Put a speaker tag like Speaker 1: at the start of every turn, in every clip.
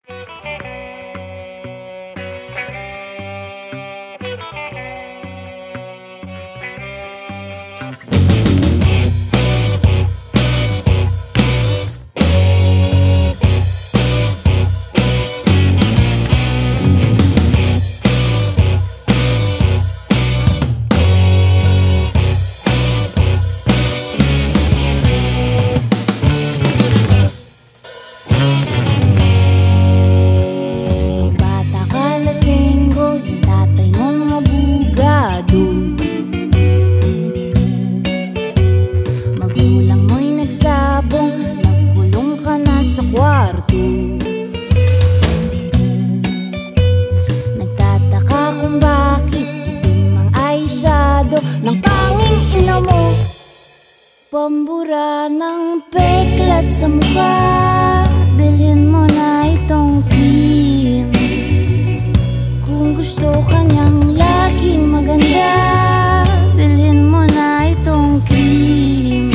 Speaker 1: Pambura ng peklat sa mukha, bilhin mo na itong cream. Kung gusto ka niyang laging maganda, bilhin mo na itong cream.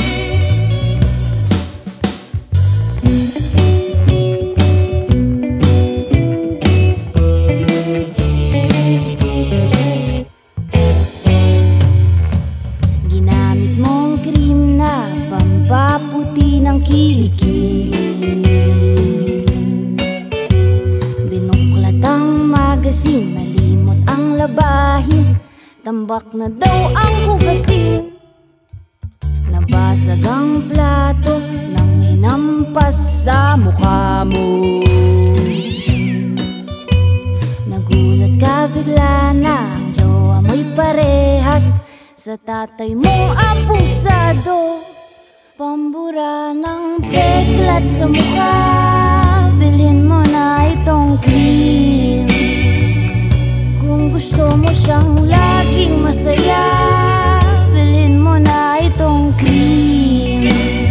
Speaker 1: Ginamit mong cream na pampaputi ng kilikili. Binuklat ang magasin, nalimot ang labahin, tambak na daw ang hugasin. Nabasag ang plato nang hinampas sa mukha mo. Nagulat ka bigla na ang jowa mo'y parehas sa tatay mong abusado. Pambura ng peklat sa mukha, bilhin mo na itong cream. Kung gusto mo siyang laging masaya, bilhin mo na itong cream.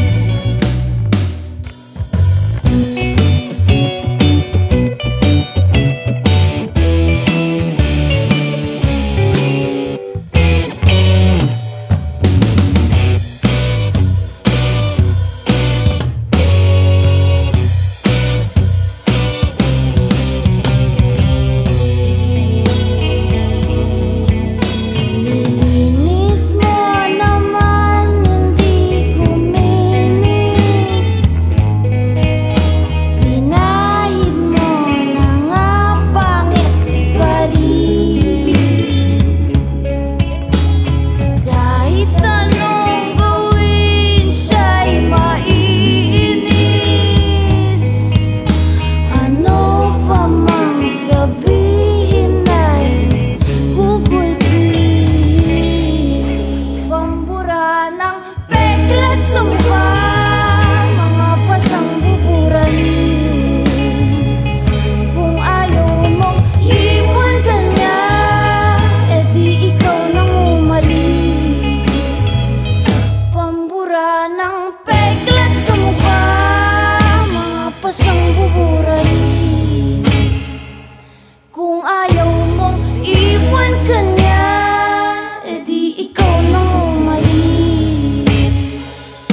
Speaker 1: Kung ayaw mong iwan ka niya, edi ikaw nang umalis.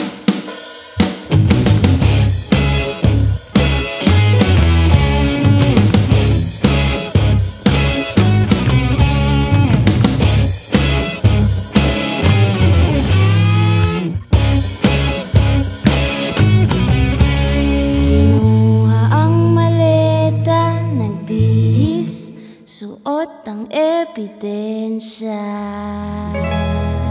Speaker 1: Kinuha ang maleta, nagbihis, suot ang ebidensya.